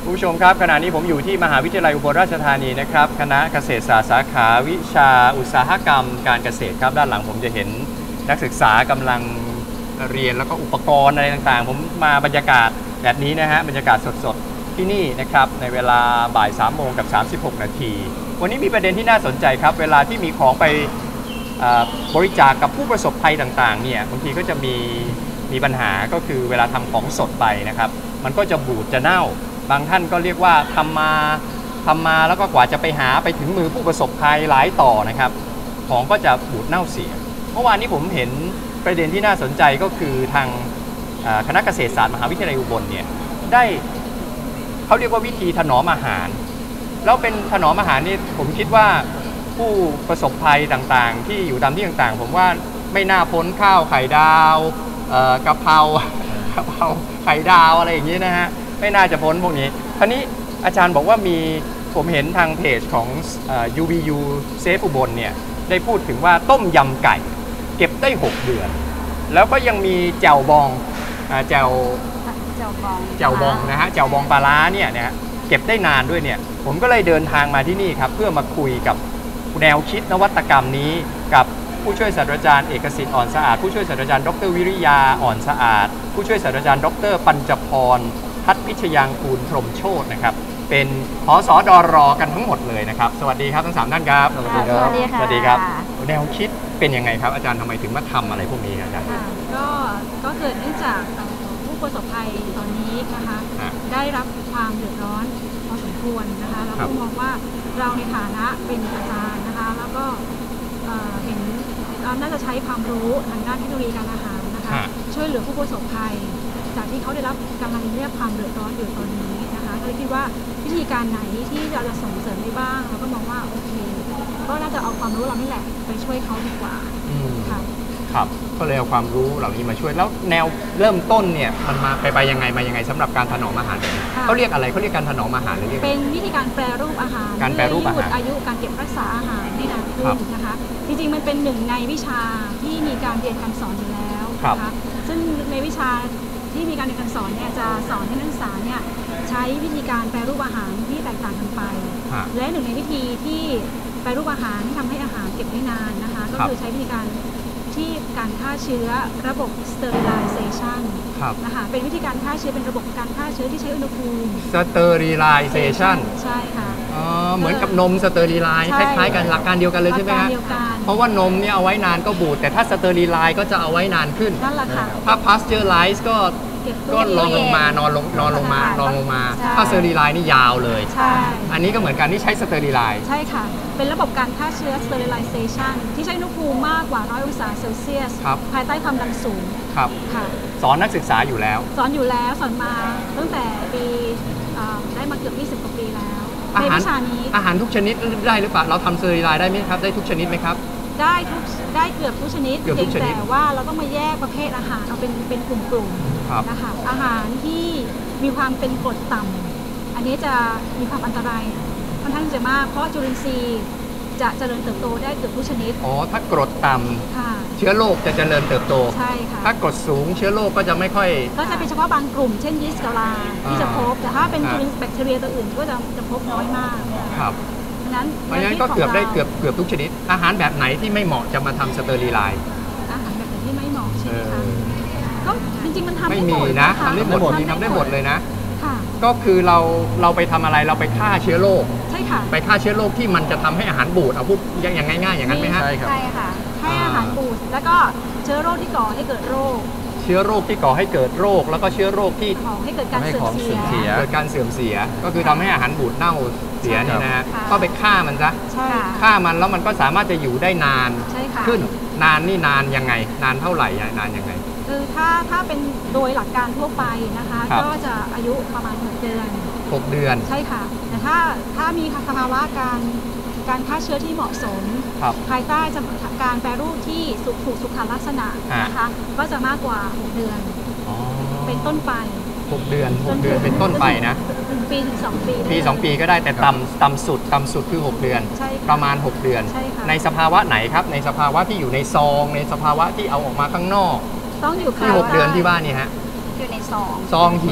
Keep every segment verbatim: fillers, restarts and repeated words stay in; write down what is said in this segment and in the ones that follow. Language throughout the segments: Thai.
คุณผู้ชมครับขณะนี้ผมอยู่ที่มหาวิทยาลัยอุบลราชธานีนะครับคณะเกษตรศาสตร์สาขาวิชาอุตสาหกรรมการเกษตรครับด้านหลังผมจะเห็นนักศึกษากำลังเรียนแล้วก็อุปกรณ์อะไรต่างๆผมมาบรรยากาศแบบนี้นะฮะบรรยากาศสดๆที่นี่นะครับในเวลาบ่ายสามโมงกับสามสิบหกนาทีวันนี้มีประเด็นที่น่าสนใจครับเวลาที่มีของไปบริจาค ก, กับผู้ประสบภัยต่างๆเนี่ยบางทีก็จะมีมีปัญหาก็คือเวลาทำของสดไปนะครับมันก็จะบูดจะเน่าบางท่านก็เรียกว่าทำมาทำมาแล้วก็กว่าจะไปหาไปถึงมือผู้ประสบภัยหลายต่อนะครับของก็จะบูดเน่าเสียเมื่อวานนี้ผมเห็นประเด็นที่น่าสนใจก็คือทางคณะเกษตรศาสตร์มหาวิทยาลัยอุบลเนี่ยได้เขาเรียกว่าวิธีถนอมอาหารแล้วเป็นถนอมอาหารนี่ผมคิดว่าผู้ประสบภัยต่างๆที่อยู่ตามที่ต่างๆผมว่าไม่น่าพ้นข้าวไข่ดาวกะเพรากะเพราไข่ดาวอะไรอย่างนี้นะฮะไม่น่าจะพ้นพวกนี้คราวนี้อาจารย์บอกว่ามีผมเห็นทางเพจของ ยู บี ยู Safe อุบลเนี่ยได้พูดถึงว่าต้มยำไก่เก็บได้หกเดือนแล้วก็ยังมีแจ่วบองแจ่วแจ่วบองแจ่วบองนะฮะแจ่วบองปลาร้าเนี่ยนะเก็บได้นานด้วยเนี่ยผมก็เลยเดินทางมาที่นี่ครับเพื่อมาคุยกับแนวคิดนวัตกรรมนี้กับผู้ช่วยศาสตราจารย์เอกสิทธิ์อ่อนสะอาดผู้ช่วยศาสตราจารย์ดรวิริยาอ่อนสะอาดผู้ช่วยศาสตราจารย์ดรปัญจพรทัศน์พิชยางกูลพรหมโชตินะครับเป็นผสดรกันทั้งหมดเลยนะครับสวัสดีครับทั้งสามท่านครับสวัสดีครับสวัสดีครับแนวคิดเป็นยังไงครับอาจารย์ทำไมถึงมาทำอะไรพวกนี้อาจารย์ก็ก็เกิดเนื่องจากผู้ประสบภัยตอนนี้นะคะได้รับความเดือดร้อนพอสมควรนะคะแล้วก็มองว่าเราในฐานะเป็นอาจารย์นะคะแล้วก็เห็นเราน่าจะใช้ความรู้ทางด้านเทคโนโลยีการอาหารนะคะช่วยเหลือผู้ประสบภัยจากที่เขาได้รับกำลังเรียกความเดือดร้อนอยู่ตอนนี้นะคะก็เลยคิดว่าวิธีการไหนที่เราจะส่งเสริมได้บ้างเราก็มองว่าโอเคก็น่าจะเอาความรู้เรานี่แหละไปช่วยเขาดีกว่าค่ะครับก็เลยเอาความรู้เหล่านี้มาช่วยแล้วแนวเริ่มต้นเนี่ยมันมาไปไปยังไงมายังไงสำหรับการถนอมอาหารเขาเรียกอะไรเขาเรียกการถนอมอาหารหรือเรียกเป็นวิธีการแปรรูปอาหารการแปรรูปอาหารอายุการเก็บรักษาอาหารให้นานขึ้นนะคะจริงๆมันเป็นหนึ่งในวิชาที่มีการเรียนการสอนอยู่แล้วนะคะซึ่งในวิชาที่มีการเรียนการสอนเนี่ยจะสอนให้นักศึกษาเนี่ยใช้วิธีการแปรรูปอาหารที่แตกต่างกันไปและหนึ่งในวิธีที่แปรรูปอาหารที่ทำให้อาหารเก็บได้นานนะคะก็คือใช้วิธีการที่การฆ่าเชื้อระบบ sterilization นะคะเป็นวิธีการฆ่าเชื้อเป็นระบบการฆ่าเชื้อที่ใช้อุณหภูมิ sterilization ใช่ค่ะอ๋อเหมือนกับนม sterilize คล้ายๆกันหลักการเดียวกันเลยใช่ไหมฮะเพราะว่านมเนี่ยเอาไว้นานก็บูดแต่ถ้า sterilize ก็จะเอาไว้นานขึ้นนั่นแหละค่ะถ้า pasteurize ก็ก็ลองลงมานอนลงนอนลงมานอนลงมาถ้าสเตอริไลน์นี่ยาวเลยใช่อันนี้ก็เหมือนกันที่ใช้สเตอริไลน์ใช่ค่ะเป็นระบบการฆ่าเชื้อ sterilization ที่ใช้อุณหภูมิมากกว่าร้อยองศาเซลเซียสภายใต้ความดันสูงครับค่ะสอนนักศึกษาอยู่แล้วสอนอยู่แล้วสอนมาตั้งแต่ปีได้มาเกือบยี่สิบกว่าปีแล้วในวิชานี้อาหารทุกชนิดได้หรือเปล่าเราทำสเตอริไลน์ได้ไหมครับได้ทุกชนิดไหมครับได้ทุกได้เกือบทุกชนิดเพียงแต่ว่าเราต้องมาแยกประเภทอาหารเอาเป็นเป็นกลุ่มๆนะคะอาหารที่มีความเป็นกรดต่ำอันนี้จะมีความอันตรายค่อนข้างจะมากเพราะจุลินทรีย์จะเจริญเติบโตได้เกือบทุกชนิดอ๋อถ้ากรดต่ำเชื้อโรคจะเจริญเติบโตใช่ค่ะถ้ากรดสูงเชื้อโรคก็จะไม่ค่อยก็จะเป็นเฉพาะบางกลุ่มเช่นยีสต์กะลาที่จะพบแต่ถ้าเป็นจุลินแบคทีเรียตัวอื่นก็จะจะพบน้อยมากครับเพราะฉะนั้นก็เกือบได้เกือบเกือบทุกชนิดอาหารแบบไหนที่ไม่เหมาะจะมาทำสเตอริไลน์อาหารแบบไหนที่ไม่เหมาะใช่ไหมคะก็จริงๆมันทำไม่มีนะทำได้หมดทำได้หมดเลยนะก็คือเราเราไปทำอะไรเราไปฆ่าเชื้อโรคใช่ค่ะไปฆ่าเชื้อโรคที่มันจะทำให้อาหารบูดเอาพูดอย่างง่ายๆอย่างนั้นไหมฮะใช่ครับใช่ค่ะให้อาหารบูดแล้วก็เชื้อโรคที่ก่อให้เกิดโรคเชื้อโรคที่ก่อให้เกิดโรคแล้วก็เชื้อโรคที่ก่อให้เกิดการเสื่อมเสียเกิดการเสื่อมเสียก็คือทำให้อาหารบูดเน่าเสียนี่นะฮะก็ไปฆ่ามันซะฆ่ามันแล้วมันก็สามารถจะอยู่ได้นานขึ้นนานนี่นานยังไงนานเท่าไหร่นานยังไงคือถ้าถ้าเป็นโดยหลักการทั่วไปนะคะก็จะอายุประมาณหกเดือนหกเดือนใช่ค่ะแต่ถ้าถ้ามีสภาวะการการฆ่าเชื้อที่เหมาะสมภายใต้การแปรรูปที่สุขถูกสุขลักษณะนะคะก็จะมากกว่าหกเดือนเป็นต้นไปหกเดือนหกเดือนเป็นต้นไปนะปีถึงสองปีปีสองปีก็ได้แต่ต่ำต่ำสุดต่ำสุดคือหกเดือนประมาณหกเดือนในสภาวะไหนครับในสภาวะที่อยู่ในซองในสภาวะที่เอาออกมาข้างนอกต้องอยู่ที่หกเดือนที่บ้านนี่ฮะอยู่ในซองซองหีบห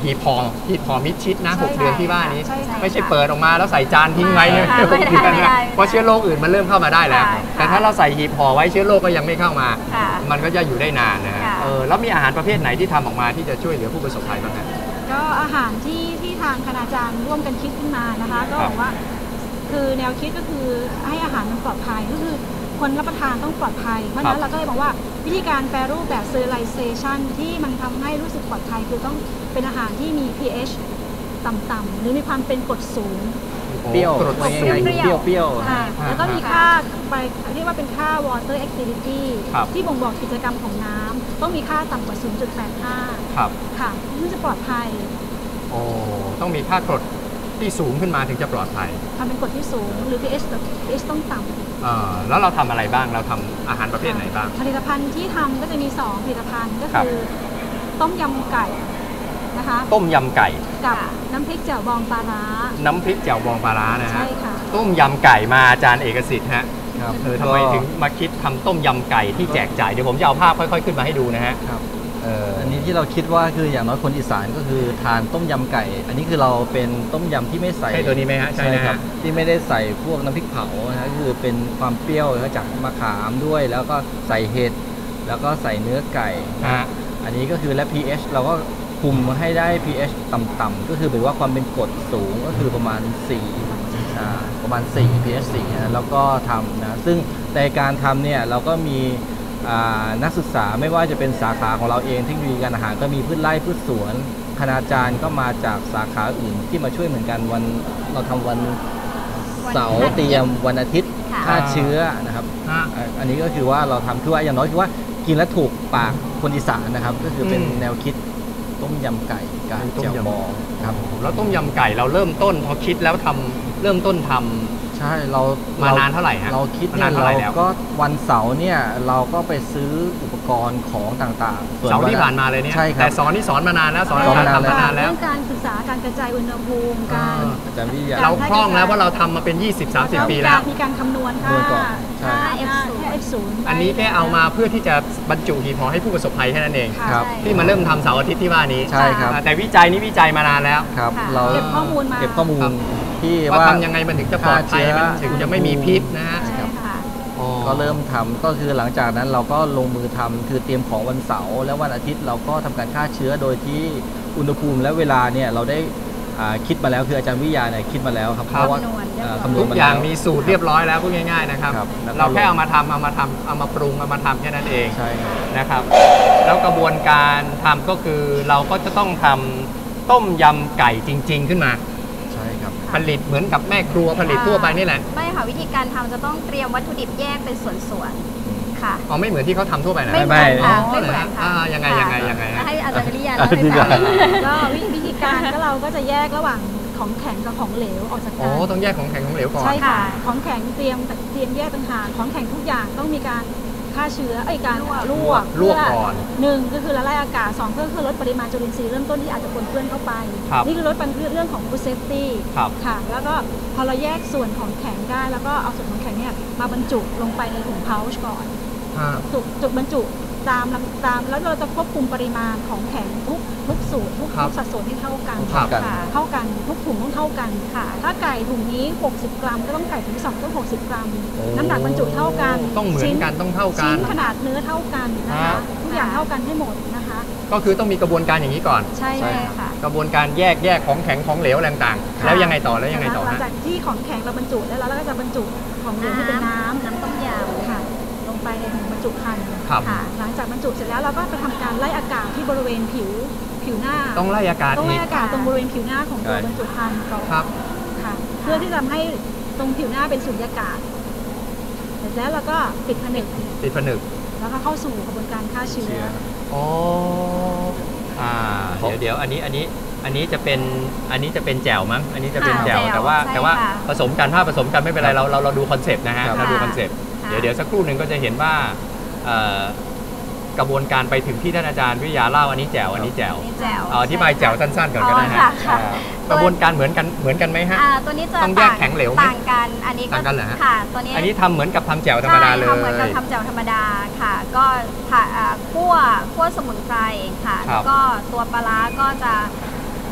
หีบห่อหีบห่อมิดชิดนะหกเดือนที่ว่านี้ใช่ค่ะไม่ใช่เปิดออกมาแล้วใส่จานทิ้งไว้เนี่ยไม่ได้ไม่ได้เพราะเชื้อโรคอื่นมันเริ่มเข้ามาได้แล้วใช่ค่ะแต่ถ้าเราใส่หีบห่อไว้เชื้อโรคก็ยังไม่เข้ามาค่ะมันก็จะอยู่ได้นานนะฮะค่ะเออแล้วมีอาหารประเภทไหนที่ทำออกมาที่จะช่วยเหลือผู้ประสบภัยบ้างฮะก็อาหารที่ที่ทางคณาจารย์ร่วมกันคิดขึ้นมานะคะ ก็บอกว่าคือแนวคิดก็คือให้อาหารมันปลอดภัยก็คือคนรับประทานต้องปลอดภัยเพราะฉะนั้นเราก็เลยบอกว่าวิธีการแปรรูปแบบ sterilization ที่มันทำให้รู้สึกปลอดภัยคือต้องเป็นอาหารที่มี pH ต่ำๆหรือมีความเป็นกรดสูงเปรี้ยวกรดว่าสูยังงไงเปรี้ยวเปรี้ยวค่ะอ่าแล้วก็มีค่าไปเรียกว่าเป็นค่า water activity ครับที่บ่งบอกกิจกรรมของน้ำต้องมีค่าต่ำกว่า ศูนย์จุดแปดห้าครับค่ะเพื่อจะปลอดภัยโอ้ต้องมีค่ากรดที่สูงขึ้นมาถึงจะปลอดภัยทำเป็นกรดที่สูงหรือ pH แบบ pH ต้องต่ำเออแล้วเราทำอะไรบ้างเราทำอาหารประเภทไหนบ้างผลิตภัณฑ์ที่ทำก็จะมีสองผลิตภัณฑ์ก็ครับคือต้มยำไก่นะคะต้มยำไก่กับน้ำพริกแจ่วบองปลาร้าน้ำพริกแจ่วบองปลาร้านะฮะใช่ค่ะต้มยำไก่มาอาจารย์เอกสิทธิ์ฮะครับเออทำไมถึงมาคิดทำต้มยำไก่ที่แจกจ่ายเดี๋ยวผมจะเอาภาพค่อยๆขึ้นมาให้ดูนะฮะครับเอออันนี้ที่เราคิดว่าคืออย่างน้อยคนอีสานก็คือทานต้มยำไก่ อันนี้คือเราเป็นต้มยำที่ไม่ใส่ใช่ตัวนี้ไหมฮะใช่นะครัฮะที่ไม่ได้ใส่พวกน้ำพริกเผานะฮะคือเป็นความเปรี้ยวจากมะขามด้วย แล้วก็ใส่เห็ดแล้วก็ใส่เนื้อไก่ฮะอันนี้ก็คือและ pH เราก็คุมให้ได้ pH ต่ำๆก็คือหมายว่าความเป็นกรดสูงก็คือประมาณสี่อ่าประมาณสี่ pH สี่นะแล้วก็ทำนะซึ่งในการทำเนี่ยเราก็มีอ่านักศึกษาไม่ว่าจะเป็นสาขาของเราเองเทคโนโลยีการอาหารก็มีพืชไร่พืชสวนคณาจารย์ก็มาจากสาขาอื่นที่มาช่วยเหมือนกันวันเราทำวันเสาร์เตรียมวันอาทิตย์ค่ะฆ่าเชื้อนะครับฮะอ่าอันนี้ก็คือว่าเราทำคือว่าอย่างน้อยคือว่ากินแล้วถูกปากคนอีสานนะครับ ก็คือเป็นอืมแนวคิดต้มยำไก่การต้มเจียวยำบองครับแล้วต้มยำไก่เราเริ่มต้นพอคิดแล้วทำเริ่มต้นทำใช่เรามานานเท่าไหร่ฮะเราคิดมาเนี่นาย นเท่าไหร่แล้วเราก็วันเสาร์เนี่ยเราก็ไปซื้ออุปกรณ์ของต่างๆเสาร์ที่ผ่านมาเลยเนี่ยใช่ครับแต่สอนนี่สอนมานานแล้วสอนสอนการมานานทำมานานแล้วเรื่องการศึกษาการกระจายอุณหภูมิการอาจารย์วิทยาเราคล่องแล้วเพราะเราทำมาเป็น ยี่สิบสามสิบ ปีแล้วมีการคำนวณค่าคำนวณก่อนใช่ค่า F ศูนย์อันนี้แค่เอามาเพื่อที่จะบรรจุหีบห่อให้ผู้ประสบภัยแค่นั้นเองค่ะครับที่มาเริ่มทำเสาร์อาทิตย์ที่ว่านี้ใช่ครับแต่วิจัยนี้วิจัยมานานแล้วครับค่ะเราเก็บข้อมูลมาเก็บข้อมูลที่ว่าว่าทำยังไงมันถึงจะปลอดภัยฆ่ามันเชื้อถึงจะไม่มีพิษนะฮะใช่ค่ะอ๋อก็เริ่มทำก็คือหลังจากนั้นเราก็ลงมือทำคือเตรียมของวันเสาร์แล้ววันอาทิตย์เราก็ทำการฆ่าเชื้อโดยที่อุณหภูมิและเวลาเนี่ยเราได้อ่าคิดมาแล้วคืออาจารย์วิทยาเนี่ยคิดมาแล้วครับเพราะว่าคำนวณเรียบร้อยอ่าคำนวทุณกมาอย่างแล้วมีสูตรเรียบร้อยแล้วพูดง่ายๆนะครับครับแล้วก็เราแค่เอามาทำเอามาทำเอามาปรุงเอามาทำแค่นั้นเองใช่ครับนะครับ แล้วกระบวนการทำก็คือเราก็จะต้องทำต้มยำไก่จริง ๆ ขึ้นมาใช่ครับผลิตเหมือนกับแม่ครัวผลิตทั่วไปนี่แหละไม่ค่ะวิธีการทำจะต้องเตรียมวัตถุดิบแยกเป็นส่วนๆค่ะอ๋อไม่เหมือนที่เขาทำทั่วไปนะไม่เหมือนค่ะอ๋อไม่เหมือนเหรอค่ะอ่ายังไงยังไงยังไงฮะให้อาจารย์วิริยาอ่ะเล่าให้ฟังดีกว่าก็วิวิธีการก็เราก็จะแยกระหว่างของแข็งกับของเหลวออกจากอ๋อกันต้องแยกของแข็งของเหลวก่อนใช่ค่ะค่ะของแข็งเตรียมเตรียมแยกต่างหากของแข็งทุกอย่างต้องมีการฆ่าเชื้อไอ้ยการลวกลวกก่อนหนึ่งก็คือละลายอากาศสองก็คือลดปริมาณจุลินทรีย์เริ่มต้นที่อาจจะปนเปื้อนเข้าไปครับนี่คือลดปัญเรื่องของ food safety ครับค่ะ แล้วก็พอเราแยกส่วนของแข็งได้แล้วก็เอาส่วนของแข็งเนี่ยมาบรรจุลงไปในถุง pouch ก่อนอ่าจุจุบรรจุตามลำตามแล้วเราจะควบคุมปริมาณของแข็งทุกทุกสูตรทุกครับทุกสัดส่วนที่เท่ากันครับกันค่ะเท่ากันทุกถุงต้องเท่ากันค่ะ ถ้าไก่ถุงนี้ หกสิบ กรัมก็ต้องไก่ถุงที่สองต้องหกสิบ กรัมโอ้น้ำหนักบรรจุเท่ากันต้องเหมือนกันต้องเท่ากัชิ้นนขนาดเนื้อเท่ากันนะครัคะบทุกอย่างเท่ากันให้หมดนะคะก็คือต้องมีกระบวนการอย่างนี้ก่อนใช่ใช่ค่ะค่ะกระบวนการแยกแยกของแข็งของเหลวอะไรต่างๆ แล้วยังไงต่อแล้วยังไงต่อหลังฮะจากที่ของแข็งเราบรรจุแล้วเราก็จะบรรจุของเหลวที่เป็นน้ำน้ำต้มยำค่ะ ลงไปในถุงบรรจุภัณฑ์ครับค่ะ หลังจากบรรจุเสร็จแล้วเราก็ไปทำการไล่อากาศที่บริเวณผิวผิวหน้าต้องไล่อากาศต้องอีไล่กอากาศตรงบริเวณผิวหน้าของตัวใช่บรรจุภัณฑ์ก่อนครับค่ะ เพื่อที่จะทำให้ตรงผิวหน้าเป็นสุญญากาศเสร็จแล้วเราก็ปิดผนึกติดผนึกแล้วก็เข้าสู่กระบวนการฆ่าเชื้ออ๋ออ่าเดี๋ยวเดี๋ยวอันนี้อันนี้อันนี้จะเป็นอันนี้จะเป็นแจ่วมั้งอันนี้จะเป็นค่ะแจ่วแจ่วแต่ว่าใช่แต่ว่าค่ะผสมกันถ้าผสมกันไม่เป็นไรเราเราเราดูคอนเซปต์นะฮะครับเราดูคอนเซปต์ค่ะเดี๋ยวเดี๋ยวสักครู่หนึ่งก็จะเห็นว่าเอ่อกระบวนการไปถึงที่ท่านอาจารย์วิทยาเล่าอันนี้แจ่วอันนี้แจ่วนี่แจ่วเอาอธิบายแจ่วสั้นๆก่อนก็ได้อ๋อฮะค่ะค่ะอ่ากระบวนการเหมือนกันเหมือนกันไหมฮะอ่าตัวนี้จะต้องแยกแข็งเหลวไหมต่างกันอันนี้ต่างกันเหรอฮะค่ะ ตัวนี้อันนี้ทำเหมือนกับทำแจ่วธรรมดาเลยใช่ทำเหมือนกับทำแจ่วธรรมดาค่ะ ก็ผ่าอ่าคั่วคั่วสมุนไพรค่ะครับแล้วก็ตัวปลาร้าก็จะ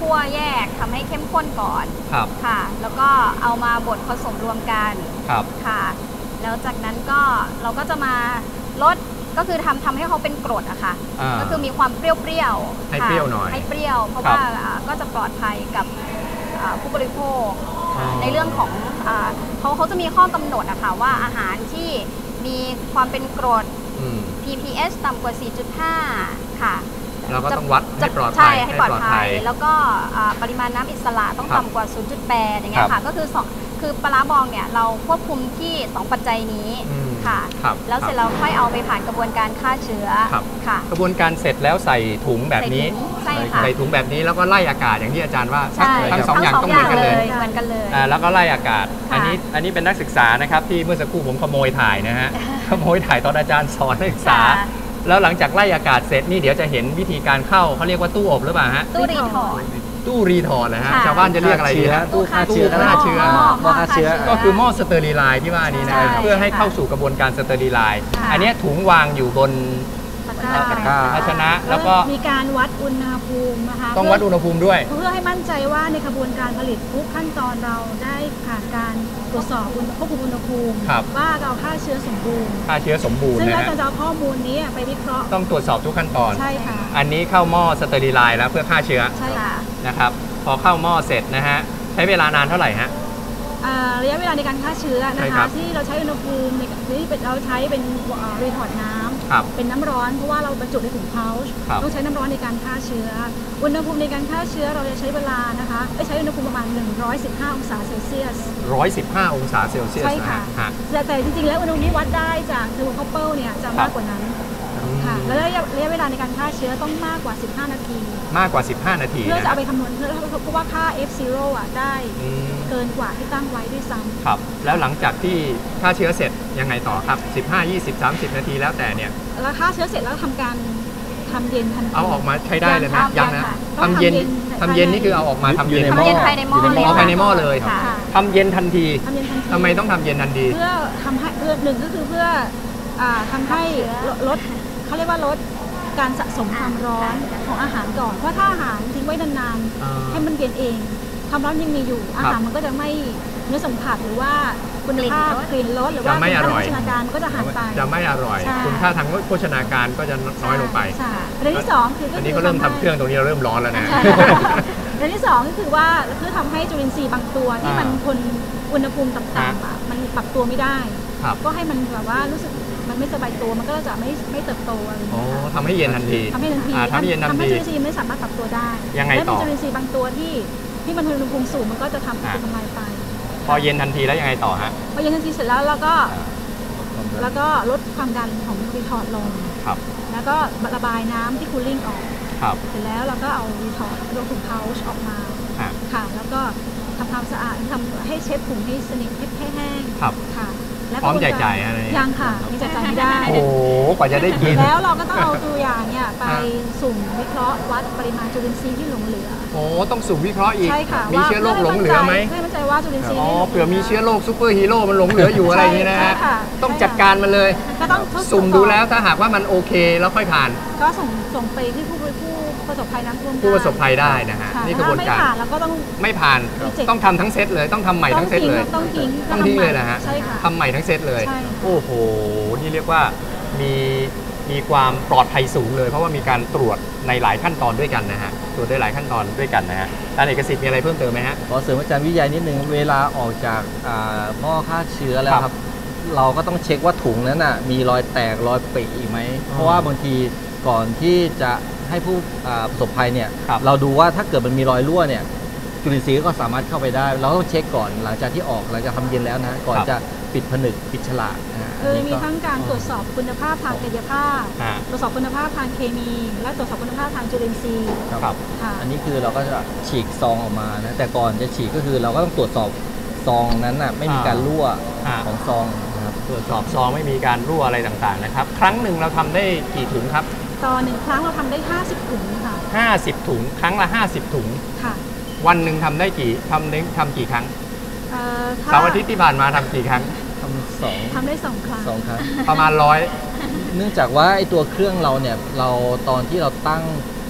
คั่วแยกทำให้เข้มข้นก่อนครับค่ะ แล้วก็เอามาบดผสมรวมกันครับค่ะ แล้วจากนั้นก็เราก็จะมาลดก็คือทำทำให้เขาเป็นกรดอะค่ะอ่าก็คือมีความเปรี้ยวๆให้ค่ะเปรี้ยวหน่อยให้เปรี้ยว เพราะครับว่าอ่าก็จะปลอดภัยกับอ่าผู้บริโภคอ๋อในเรื่องของอ่าเขาเขาจะมีข้อกำหนดอะค่ะว่าอาหารที่มีความเป็นกรดอืมพี พี เอช ต่ำกว่า สี่จุดห้า ค่ะเราก็ต้องวัดให้ปลอดภัยใช่ให้ปลอดให้ปลอดภัภัยย แล้วก็อ่าปริมาณน้ำอิสระต้องครับต่ำกว่า ศูนย์จุดแปด อย่างเงี้ยครัค่ะบก็คือสองคือปลาร้าบองเนี่ยเราควบคุมที่สองปัจจัยนี้อืมค่ะครับแล้วเสร็จแล้วค่อยเอาไปผ่านกระบวนการฆ่าเชื้อครับค่ะกระบวนการเสร็จแล้วใส่ถุงแบบนี้ใส่ถุงใช่ค่ะใส่ถุงแบบนี้แล้วก็ไล่อากาศอย่างที่อาจารย์ว่าใช่ทั้งสองอย่างต้องเหมือนกันเลยเหมือนกันเลยอ่าแล้วก็ไล่อากาศค่ะอันนี้อันนี้เป็นนักศึกษานะครับที่เมื่อสักครู่ผมขโมยถ่ายนะฮะ ขโมยถ่ายตอนอาจารย์สอนนักศึกษาค่ะแล้วหลังจากไล่อากาศเสร็จนี่เดี๋ยวจะเห็นวิธีการเข้าเขาเรียกว่าตู้อบหรือเปล่าฮะตู้รีถอดตู้รีทอร์นะฮะค่ะชาวบ้านจะเรียกอะไรดีฮะตู้ฆ่าเชื้อตู้ฆ่าเชื้อหม้อหม้อฆ่าเชื้อก็คือหม้อสเตอร์ลีไลน์ที่ว่านี้นะใช่เพื่อให้เข้าสู่กระบวนการสเตอร์ลีไลน์ค่ะอันเนี้ยถุงวางอยู่บนตะกร้าตะกร้าภาชนะแล้วก็มีการวัดอุณหภูมินะคะต้องวัดอุณหภูมิด้วยเพื่อให้มั่นใจว่าในกระบวนการผลิตทุกขั้นตอนเราได้ผ่านการตรวจสอบอุณหควบคุมอุณหภูมิครับว่าเราฆ่าเชื้อสมบูรณ์ฆ่าเชื้อสมบูรณ์ซึ่งนะเราฮะจะเอาข้อมูลนี้ไปวิเคราะห์ต้องตรวจสอบทุกขั้นตอนใช่ค่ะอันนี้เข้าหม้อสเตอร์ลีไลน์แล้วเพื่อฆ่าเชื้อใช่ค่ะนะครับพอเข้าหม้อเสร็จนะฮะใช้เวลานานเท่าไหร่ฮะอ่าระยะเวลาในการฆ่าเชื้อใช่นะครัคะบที่เราใช้อุณหภูมิในที่เป็นเราใช้เป็นรีทอร์ดน้ำครับเป็นน้ำร้อนเพราะว่าเราบรรจุในถุงเพาช์ครับต้องใช้น้ำร้อนในการฆ่าเชื้อ อุณหภูมิในการฆ่าเชื้อเราจะใช้เวลานะคะเอ้ยใช้อุณหภูมิประมาณ หนึ่งร้อยสิบห้า องศาเซลเซียสร้อยสิบห้าองศาเซลเซียสใช่นะค่ะฮะฮะแต่แต่จริงๆแล้วอุณหภูมิที่วัดได้จากเทอร์โมคอปเปิลเนี่ยจะมากกว่านั้นค่ะแล้วระยะระยะเวลาในการฆ่าเชื้อต้องมากกว่า สิบห้า นาทีมากกว่า สิบห้า นาทีเพื่อนะจะเอาไปคำนวณเพื่อเพราะว่าค่า เอฟ ศูนย์ อ่ะได้อืมเกินกว่าที่ตั้งไว้ด้วยซ้ำครับแล้วหลังจากที่ฆ่าเชื้อเสร็จยังไงต่อครับ สิบห้า ยี่สิบ สามสิบ นาทีแล้วแต่เนี่ยแล้วฆ่าเชื้อเสร็จแล้วทำการทำเย็นทันทีเอาออกมาใช้ได้เลยไหมยังยังนะค่ะทำเย็นต้องทำเย็นทำเย็นนี่คือเอาออกมาทำอยู่เย็นในหม้ทำเย็นภายในหม้ออยู่ในหม้เลยอ๋อภายในหม้อเลยค่ะค่ะทำเย็นทันทีทำเย็นทันทีทำไมต้องทำเย็นทันทีเพื่อทำให้เพื่อหนึ่งก็คือเพื่ออ่าทำให้ลดเขาเรียกว่าลดการสะสมความร้อนของอาหารก่อน เพราะถ้าอาหารทิ้งไว้นานอ่าๆให้มันเย็นเองความร้อนยังมีอยู่อาหารมันก็จะไม่เนื้อสัมผัสหรือว่าคุณภาพกลิ่นรสหรือว่าจะไม่อร่อยคุณภาพโภชนาการมันก็จะหายไปจะไม่อร่อยใช่คุณค่าทางโภชนาการก็จะน้อยลงไปใช่ประเด็นที่สองคือก็อันคืนี้เขาเริ่มทำเครื่องตรงนี้เราเริ่มร้อนแล้วนะใช่ประเด็นที่สองก็คือว่าเพื่อทำให้จุลินทรีย์บางตัวที่อ่ามัมันทนอุณหภูมิต่ำๆอ่ะมันปรับตัวไม่ได้ครับก็ให้มันแบบว่ารู้สึกมันไม่สบายตัวมันก็จะไม่ไม่เติบโตอะไรอย่างอ๋อเงี้ยค่ะทำให้เย็นทันทีทำให้ทันทีอ่าทำให้เย็นทันทำให้ทีจุลินทรีย์ไม่สามารถปรับตัวได้ยังไงและต่มีอจุลินทรีย์บางตัวที่ที่มันทนอุณหภูมิสูงมันก็จะทำให้อ่าทำลายไปพอเย็นทันทีแล้วยังไงต่อฮะพอเย็นทันทีเสร็จแล้วเราก็แล้วก็ลดความดันของรีทอร์ดลงครับแล้วก็ระบายน้ำที่คูลิ่งออกครับเสร็จแล้วเราก็เอารีทอร์ดรวมถุงเพาช์ออกมาฮะค่ะ แล้วก็ทำความสะอาดทำให้เช็ดถุงให้สนิทให้ให้แห้งครับค่ะแล้วพร้อมกะบวนแจกากจ่ายอะไรยังค่ะยังแจกจ่ายไม่ได้โอ้โหกว่าจะได้กินแล้วเราก็ต้องเอาตัวอย่างเนี่ยไปอ่าสุ่มวิเคราะห์วัดปริมาณจุลินทรีย์ที่หลงเหลือโอ้ต้องสุ่มวิเคราะห์อีกใช่ค่ะมีเชื้อโรคหลงเหลือไหมเพื่อให้มั่นใจว่าจุลินทรีย์อ๋อนี่เผื่อมีเชื้อโรคซูเปอร์ฮีโร่มันหลงเหลืออยู่อะไรอย่างนี้นะฮะใช่ค่ะต้องจัดการมันเลยก็ต้องทดสอบสุ่มดูแล้วถ้าหากว่ามันโอเคแล้วค่อยผ่านก็ส่งส่งไปที่ผู้บริผู้ประสบภัยน้ำท่วมผู้ประสบภัยได้นะฮะค่ะนี่กระบวนการถ้ไม่ผ่านเราก็ต้องไม่ผ่าน Reject ต้องทำทั้งเซตเลยต้องทำใหม่ทั้งเซตเลยต้องทิ้งต้องทิ้งเลยนะฮะใช่ค่ะทำใหม่ทั้งเซตเลยใช่ค่ะโอ้โห นี่เรียกว่ามีมีความปลอดภัยสูงเลย เพราะว่ามีการตรวจในหลายขั้นตอนด้วยกันนะฮะ ตรวจได้หลายขั้นตอนด้วยกันนะฮะอาจารย์เอกสิทธิ์มีอะไรเพิ่มเติมไหมฮะขอเสริมอาจารย์วิจัยนิดนึงเวลาออกจากอ่าหม้อฆ่าเชื้อแล้วคครัรับ บ เราก็ต้องเช็คว่าถุงนั้นน่ะมีรอยแตกรอยปริอีกไหม เพราะว่าบางทีก่อนที่จะให้ผู้อ่าประสบภัยเนี่ยครับเราดูว่าถ้าเกิดมันมีรอยรั่วเนี่ยจุลินทรีย์ก็สามารถเข้าไปได้ เราต้องเช็คก่อนหลังจากที่ออกหลังจากทำเย็นแล้วนะก่อนครับจะปิดผนึกปิดฉลากนะฮะคืออันมีนี้ก็ทั้งการตรวจสอบคุณภาพทางกายภาพฮะตรวจสอบคุณภาพทางเคมี และตรวจสอบคุณภาพทางจุลินทรีย์ครับค่ะอันนี้คือเราก็จะฉีกซองออกมานะแต่ก่อนจะฉีกก็คือเราก็ต้องตรวจสอบซองนั้นน่ะไม่มีการรั่วอ่าของซองนะครับตรวจสอบซองไม่มีการรั่วอะไรต่างๆนะครับ ครั้งหนึ่งเราทำได้กี่ถุงครับต่อหนึ่งครั้งเราทำได้ ห้าสิบ ถุงค่ะห้าสิบ ถุง ครั้งละ ห้าสิบ ถุงค่ะวันหนึ่งทำได้กี่ทำได้ทำกี่ครั้งเอ่อถ้เสาร์อาทิตย์ที่ผ่านมาทำกี่ครั้งทำสองทำได้สองครั้งสองครั้งประมาณร้อยเนื่องจากว่าไอ้ตัวเครื่องเราเนี่ยเราตอนที่เราตั้ง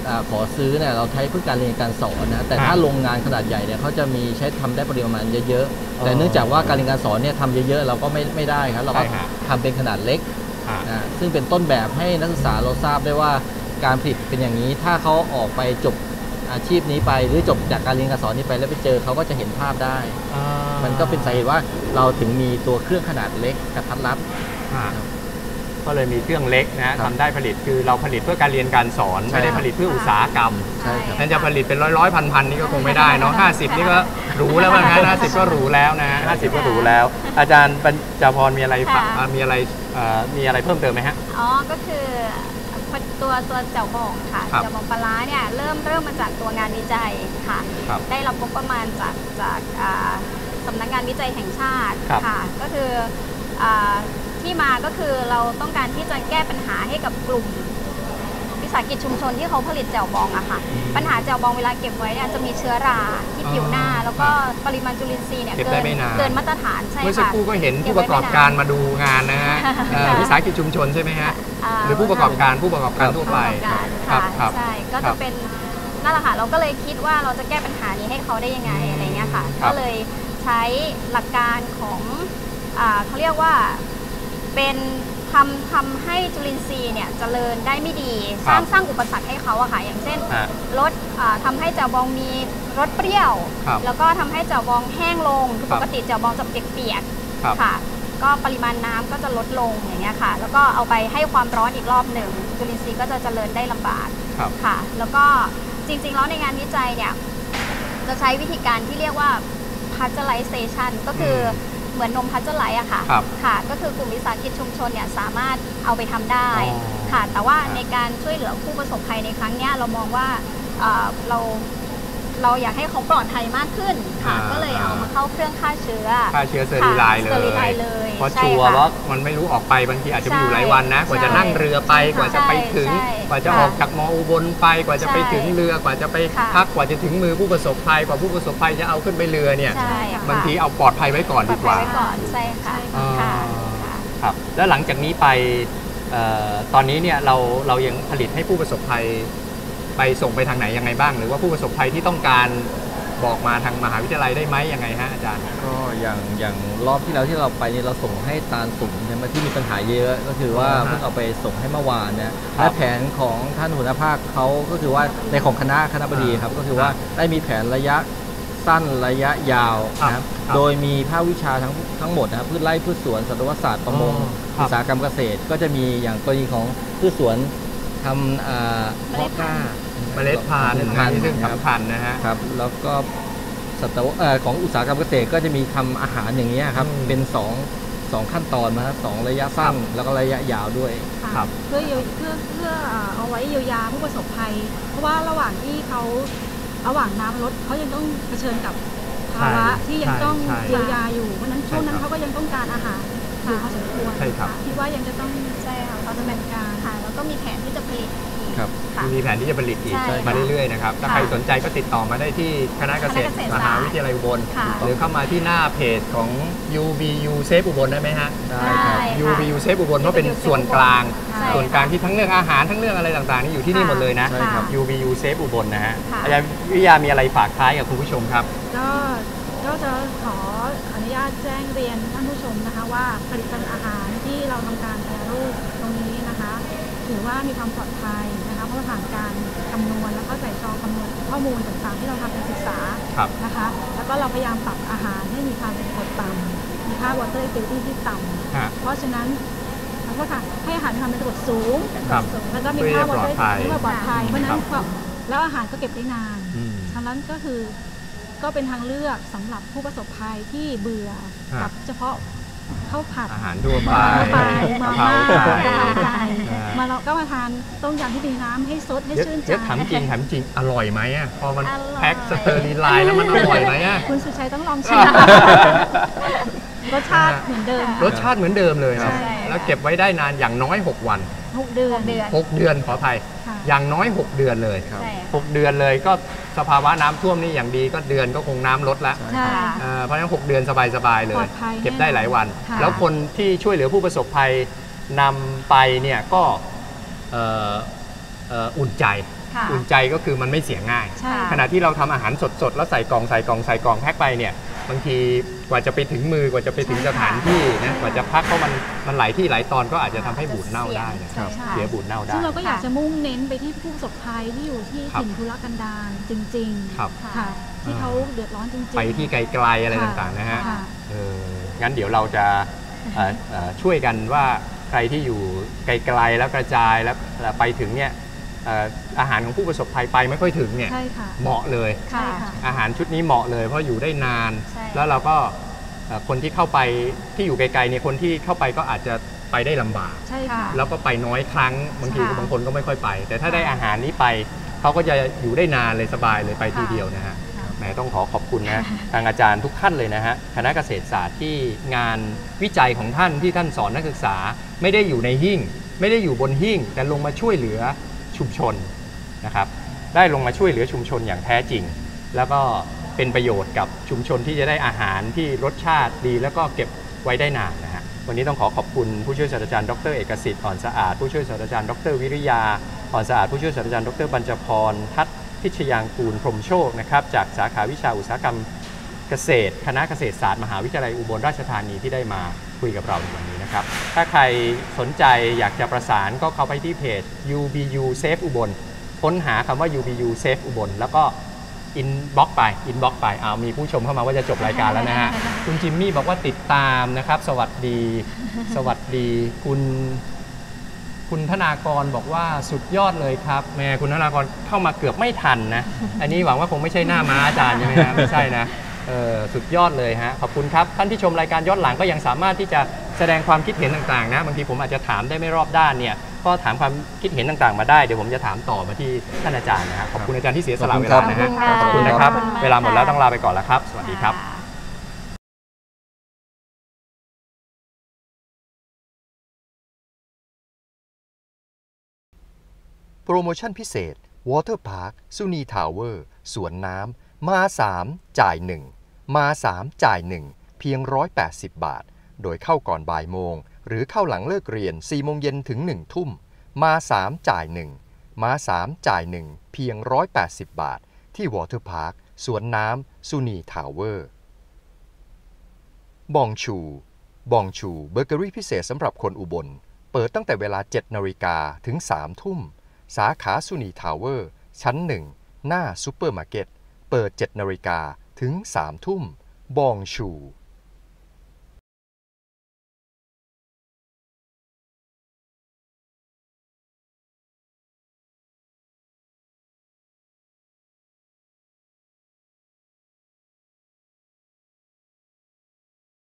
อาขอซื้อเนี่ยเราใช้เพื่อการเรียนการสอนนะแต่ถ้าโรงงานขนาดใหญ่เนี่ยเขาจะมีใช้ทำได้ปริมาณเยอะๆแต่เนื่องจากว่าการเรียนการสอนเนี่ยทำเยอะๆเราก็ไม่ไม่ได้ครับเราก็ทำเป็นขนาดเล็กนะซึ่งเป็นต้นแบบให้นักศึกษาเราทราบได้ว่าการผลิตเป็นอย่างนี้ถ้าเขาออกไปจบอาชีพนี้ไปหรือจบจากการเรียนการสอนนี้ไปแล้วไปเจอเขาก็จะเห็นภาพได้มันก็เป็นสาเหตุว่าเราถึงมีตัวเครื่องขนาดเล็กกระทัดรัดก็เลยมีเครื่องเล็กนะทำได้ผลิตคือเราผลิตเพื่อการเรียนการสอนไม่ได้ผลิตเพื่ออุตสาหกรรมนั่นจะผลิตเป็นร้อยร้อยพันพันนี่ก็คงไม่ได้เนาะห้าสิบนี่ก็หรูแล้วมั้งฮะห้าสิบก็หรูแล้วนะห้าสิบก็หรูแล้วอาจารย์ปัญจพรมีอะไรมีอะไรมีอะไรเพิ่มเติมไหมฮะอ๋อก็คือตัวตัวเจ้าบองค่ะเจ้าบองปลาเนี่ยเริ่มเริ่มมาจากตัวงานวิจัยค่ะได้รับงบประมาณจากจากสำนักงานวิจัยแห่งชาติค่ะก็คือที่มาก็คือเราต้องการที่จะแก้ปัญหาให้กับกลุ่มวิสาหกิจชุมชนที่เขาผลิตแจ่วบองอะค่ะปัญหาแจ่วบองเวลาเก็บไว้เนี่ยจะมีเชื้อราที่ผิวหน้าแล้วก็ปริมาณจุลินทรีย์เนี่ยเกินเกินมาตรฐานใช่ค่ะเมื่อสักครู่ก็เห็นผู้ประกอบการมาดูงานนะฮะวิสาหกิจชุมชนใช่ไหมฮะหรือผู้ประกอบการผู้ประกอบการทั่วไปค่ะใช่ก็จะเป็นนั่นแหละค่ะเราก็เลยคิดว่าเราจะแก้ปัญหานี้ให้เขาได้ยังไงอะไรเงี้ยค่ะก็เลยใช้หลักการของเขาเรียกว่าเป็นทำทำให้จุลินทรีย์เนี่ยเจริญได้ไม่ดีสร้างสร้างอุปสรรคให้เขาอะค่ะอย่างเช่นลดทำให้แจ่วบองมีรสเปรี้ยวแล้วก็ทำให้แจ่วบองแห้งลงคือปกติแจ่วบองจะเปียกๆค่ะก็ปริมาณน้ำก็จะลดลงอย่างเงี้ยค่ะแล้วก็เอาไปให้ความร้อนอีกรอบหนึ่งจุลินทรีย์ก็จะเจริญได้ลำบากค่ะแล้วก็จริงๆแล้วในงานวิจัยเนี่ยจะใช้วิธีการที่เรียกว่า pasteurization ก็คือเหมือนนมพัชเจอร์ไลท์อะค่ะค่ะก็คือกลุ่มวิสาหกิจชุมชนเนี่ยสามารถเอาไปทำได้ค่ะแต่ว่าในการช่วยเหลือผู้ประสบภัยในครั้งนี้เรามองว่าเราเราอยากให้เขาปลอดภัยมากขึ้นค่ะก็เลยเอามาเข้าเครื่องฆ่าเชื้อฆ่าเชื้อเซอร์รีไลน์เลยเพราะชัวร์ว่ามันไม่รู้ออกไปบางทีอาจจะอยู่หลายวันนะกว่าจะนั่งเรือไปกว่าจะไปถึงกว่าจะออกจากมออุบลไปกว่าจะไปถึงเรือกว่าจะไปพักกว่าจะถึงมือผู้ประสบภัยกว่าผู้ประสบภัยจะเอาขึ้นไปเรือเนี่ยบางทีเอาปลอดภัยไว้ก่อนดีกว่าใช่ค่ะครับแล้วหลังจากนี้ไปตอนนี้เนี่ยเราเรายังผลิตให้ผู้ประสบภัยไปส่งไปทางไหนยังไงบ้างหรือว่าผู้ประสบภัยที่ต้องการบอกมาทางมหาวิทยาลัยได้ไหมยังไงฮะอาจารย์ก็อย่างอย่างรอบที่แล้วที่เราไปนี่เราส่งให้ตาลสุมใช่ไหมที่มีปัญหาเยอะก็คือว่าเพิ่งเอาไปส่งให้เมื่อวานนะและแผนของท่านหัวหน้าภาคเขาก็คือว่าในของคณะคณะบดีครับก็คือว่าได้มีแผนระยะสั้นระยะยาวนะครับโดยมีภาควิชาทั้งทั้งหมดนะครับพืชไร่พืชสวนสัตวศาสตร์ประมงอุตสาหกรรมเกษตรก็จะมีอย่างกรณีของพืชสวนทำเพาะกล้าเมล็ดพันธุ์ที่ซึ่งสำคัญนะฮะครับแล้วก็สัตวของอุตสาหกรรมเกษตรก็จะมีทำอาหารอย่างนี้ครับเป็นสองสองขั้นตอนนะสองระยะสั้นแล้วก็ระยะยาวด้วยครับเพื่อเพื่อเพื่อเอาไว้เยียวยาผู้ประสบภัยเพราะว่าระหว่างที่เขาระหว่างน้ำลดเขายังต้องเผชิญกับภาวะที่ยังต้องเยียวยาอยู่เพราะนั้นช่วงนั้นเขาก็ยังต้องการอาหารอยู่พอสมควรคิดว่ายังจะต้องใช่ค่ะเขาจะเป็นการค่ะแล้วก็มีแผนที่จะผลิตมีแผนที่จะผลิตอีกมาเรื่อยๆนะครับถ้าใครสนใจก็ติดต่อมาได้ที่คณะเกษตรมหาวิทยาลัยอุบลหรือเข้ามาที่หน้าเพจของ ยู บี ยู Save อุบลได้ไหมฮะได้ครับยู บี ยู Save อุบลเพราะเป็นส่วนกลางส่วนกลางที่ทั้งเรื่องอาหารทั้งเรื่องอะไรต่างๆนี่อยู่ที่นี่หมดเลยนะ ยู บี ยู Save อุบลนะฮะอาจารย์วิทยามีอะไรฝากท้ายกับคุณผู้ชมครับก็ก็จะขออนุญาตแจ้งเรียนท่านผู้ชมนะคะว่าผลิตภัณฑ์อาหารที่เราทำการแปรรูปตรงนี้นะคะถือว่ามีความปลอดภัยนะคะเพราะผ่านการคำนวณแล้วก็ใส่ซองคำนวณข้อมูลต่างๆที่เราทำการศึกษานะคะแล้วก็เราพยายามปรับอาหารให้มีความเป็นกรดต่ำมีค่า water activity ที่ต่ำเพราะฉะนั้นเราก็ค่ะให้อาหารมีความเป็นกรดสูงแล้วก็มีค่า water activity ที่ปลอดภัยเพราะนั้นแล้วอาหารก็เก็บได้นานฉะนั้นก็คือก็เป็นทางเลือกสำหรับผู้ประสบภัยที่เบื่อกับเฉพาะข้าวผัดอาหารทั่วไปมาม่าไก่มาเราก็มาทานต้มยำที่มีน้ำให้ซดให้ชื่นใจถามจริงถามจริงอร่อยไหมอ่ะพอมันแพ็คสเตอร์ลีไลน์แล้วมันอร่อยไหมอ่ะคุณสุชัยต้องลองชิมรสชาติเหมือนเดิมรสชาติเหมือนเดิมเลยครับแล้วเก็บไว้ได้นานอย่างน้อยหกวันหกเดือนหกเดือนขออภัยอย่างน้อยหกเดือนเลยหกเดือนเลยก็สภาวะน้ำท่วมนี่อย่างดีก็เดือนก็คงน้ำลดแล้วเพราะฉะนั้นหกเดือนสบายๆเลยเก็บได้หลายวันแล้วคนที่ช่วยเหลือผู้ประสบภัยนำไปเนี่ยก็อุ่นใจค่ะอุ่นใจก็คือมันไม่เสียง่ายใช่ขณะที่เราทำอาหารสดๆแล้วใส่กล่องใส่กล่องใส่กล่องแพ็คไปเนี่ยบางทีกว่าจะไปถึงมือกว่าจะไปถึงสถานที่นะกว่าจะพักเพราะมันมันหลายที่หลายตอนก็อาจจะทำให้บูดเน่าได้นะครับใช่เสียบูดเน่าได้ซึ่งเราก็อยากจะมุ่งเน้นไปที่ผู้ประสบภัยที่อยู่ที่ครับถิ่นทุรกันดารจริงครับๆค่ะที่เขาเดือดร้อนจริงๆไปที่ไกลๆอะไรต่างๆนะฮะค่ะเอองั้นเดี๋ยวเราจะเอ่อเอ่อช่วยกันว่าใครที่อยู่ไกลๆแล้วกระจายแล้วแล้วไปถึงเนี่ยเอ่ออาหารของผู้ประสบภัยไปไม่ค่อยถึงเนี่ยใช่ค่ะเหมาะเลยใช่ค่ะอาหารชุดนี้เหมาะเลยเพราะอยู่ได้นานใช่แล้วเราก็เอ่อคนที่เข้าไปที่อยู่ไกลๆเนี่ยคนที่เข้าไปก็อาจจะไปได้ลำบากใช่ค่ะแล้วก็ไปน้อยครั้งบางทีค่ะบางคนก็ไม่ค่อยไป แต่ถ้าได้อาหารนี้ไปเขาก็จะอยู่ได้นานเลยสบายเลยไปทีเดียวนะฮะค่ะแหมต้องขอขอบคุณนะทางอาจารย์ทุกท่านเลยนะฮะคณะเกษตรศาสตร์ที่งานวิจัยของท่านที่ท่านสอนนักศึกษา ไม่ได้อยู่ในหิ้งไม่ได้อยู่บนหิ้งแต่ลงมาช่วยเหลือชุมชนนะครับได้ลงมาช่วยเหลือชุมชนอย่างแท้จริง แล้วก็เป็นประโยชน์กับชุมชนที่จะได้อาหารที่รสชาติดี แล้วก็เก็บไว้ได้นานนะฮะวันนี้ต้องขอขอบคุณผู้ช่วยศาสตราจารย์ดรเอกสิทธิ์อ่อนสะอาดผู้ช่วยศาสตราจารย์ดรวิริยาอ่อนสะอาดผู้ช่วยศาสตราจารย์ดรบรรจพรทัศน์พิชยางกูลพรหมโชคนะครับจากสาขาวิชาอุตสาหกรรมเกษตร คณะเกษตรศาสตร์มหาวิทยาลัยอุบลราชธานีที่ได้มาคุยกับเราในวันนี้นะครับถ้าใครสนใจอยากจะประสานก็เข้าไปที่เพจ ยู บี ยู Safe อุบลค้นหาคำว่า ยู บี ยู Safe อุบลแล้วก็อินบ็อกไปอินบ็อกไปเอามีผู้ชมเข้ามาว่าจะจบรายการแล้วนะฮะ คุณจิมมี่บอกว่าติดตามนะครับ สวัสดี สวัสดี คุณคุณธนากรบอกว่าสุดยอดเลยครับแม่คุณธนากรเข้ามาเกือบไม่ทันนะ อันนี้หวังว่าคงไม่ใช่หน้าม้าอาจารย์ใช่ไหมฮะไม่ใช่นะเออสุดยอดเลยฮะขอบคุณครับท่านที่ชมรายการย้อนหลังก็ยังสามารถที่จะแสดงความคิดเห็นต่างๆนะบางทีผมอาจจะถามได้ไม่รอบด้านเนี่ยก็ถามความคิดเห็นต่างๆมาได้เดี๋ยวผมจะถามต่อมาที่ท่านอาจารย์นะฮะขอบคุณอาจารย์ที่เสียสละเวลานะฮะขอบคุณค่ะขอบคุณนะครับขอบคุณมากเวลาหมดแล้วค่ะต้องลาไปก่อนแล้วครับ สวัสดีครับโปรโมชั่นพิเศษ Water Park สุนีทาวเวอร์สวนน้ำมาสามจ่ายหนึ่งมาสามจ่ายหนึ่งเพียงหนึ่งร้อยแปดสิบบาทโดยเข้าก่อนบ่ายโมงหรือเข้าหลังเลิกเรียนสี่โมงเย็นถึงหนึ่งทุ่มมาสามจ่ายหนึ่งมาสามจ่ายหนึ่งเพียงหนึ่งร้อยแปดสิบบาทที่ Water Park สวนน้ำสุนีทาวเวอร์บองชูบองชูเบเกอรี่พิเศษสำหรับคนอุบลเปิดตั้งแต่เวลาเจ็ดนาฬิกาถึงสามทุ่มสาขาสุนีทาวเวอร์ชั้นหนึ่งหน้าซูเปอร์มาร์เก็ตเปิดเจ็ดนาฬิกาถึงสามทุ่มบองชู